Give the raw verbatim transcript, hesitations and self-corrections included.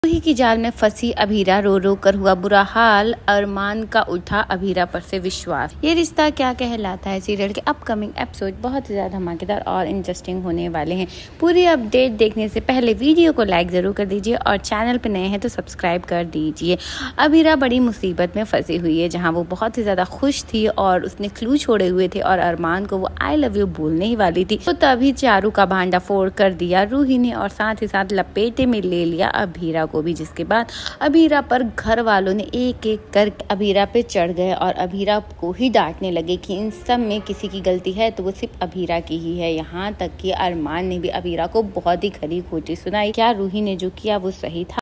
रूही की जाल में फंसी अभीरा, रो रो कर हुआ बुरा हाल, अरमान का उठा अभीरा पर से विश्वास। ये रिश्ता क्या कहलाता है सीरियल के अपकमिंग एपिसोड बहुत ही ज्यादा धमाकेदार और इंटरेस्टिंग होने वाले हैं। पूरी अपडेट देखने से पहले वीडियो को लाइक जरूर कर दीजिए और चैनल पर नए हैं तो सब्सक्राइब कर दीजिए। अभीरा बड़ी मुसीबत में फंसी हुई है, जहाँ वो बहुत ही ज्यादा खुश थी और उसने क्लू छोड़े हुए थे और अरमान को वो आई लव यू बोलने ही वाली थी, तो तभी चारू का भांडा फोड़ कर दिया रूही ने और साथ ही साथ लपेटे में ले लिया अभीरा को भी, जिसके बाद अभीरा पर घर वालों ने एक एक कर अभीरा पे चढ़ गए और अभीरा को ही डांटने लगे कि इन सब में किसी की गलती है तो वो सिर्फ अभीरा की ही है। यहाँ तक कि अरमान ने भी अभीरा को बहुत ही खरी खोटी सुनाई। क्या रूही ने जो किया वो सही था?